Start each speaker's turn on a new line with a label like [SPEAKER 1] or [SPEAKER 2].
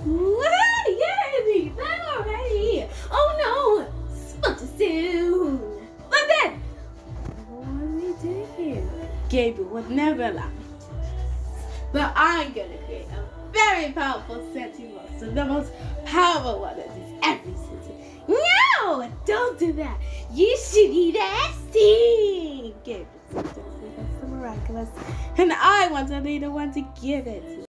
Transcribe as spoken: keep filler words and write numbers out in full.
[SPEAKER 1] What? Yay! That already. Oh no! Spoke too soon. But then, what are we doing here? Gabriel would never allow me. But I'm gonna create a very powerful scenting monster, the most powerful one that is every scenting. No! Don't do that. You should eat acting. Gabriel said that's the miraculous, and I want to be the one to give it.